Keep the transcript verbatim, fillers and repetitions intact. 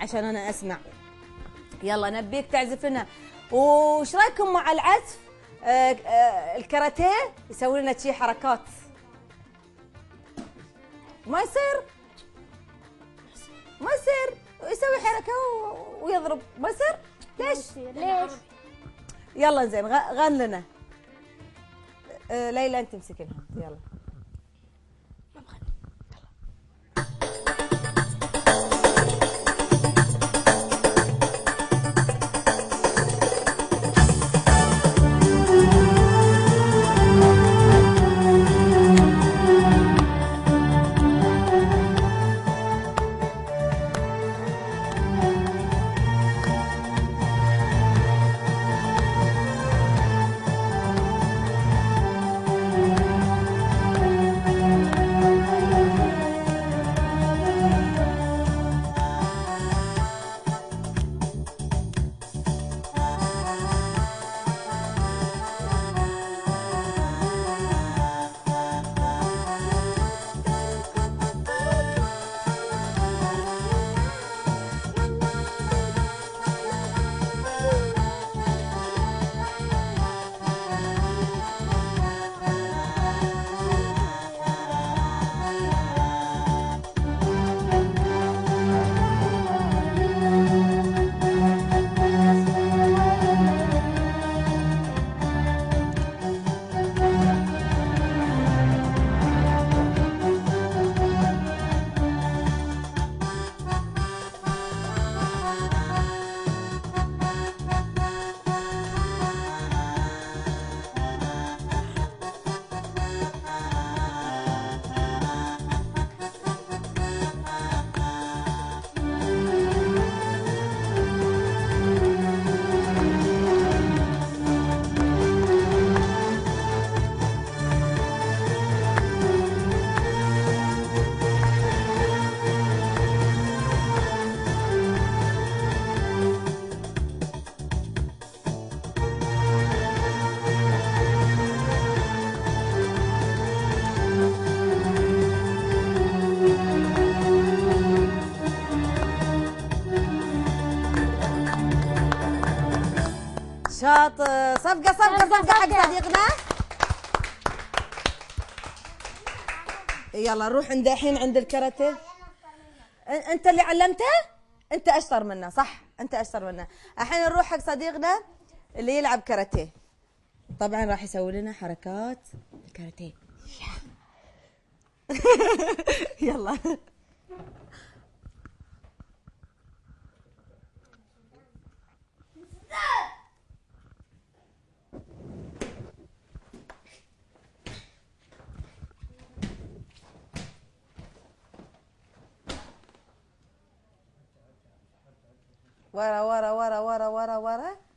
عشان انا اسمع. يلا نبيك تعزف لنا. وش رايكم مع العزف آه آه الكاراتيه يسوي لنا شي حركات؟ ما يصير ما يصير يسوي حركه ويضرب، ما يصير. ليش؟ ليش؟ يلا زين غن لنا. آه ليلى انت امسكي لها. يلا شاطر. صفقة صفقة صفقة حق صديقنا. يلا نروح عند الحين عند الكاراتيه. انت اللي علمته؟ انت اشطر منه صح؟ انت اشطر منه. الحين نروح حق صديقنا اللي يلعب كاراتيه. طبعا راح يسوي لنا حركات الكاراتيه. يلا ورا ورا ورا ورا ورا ورا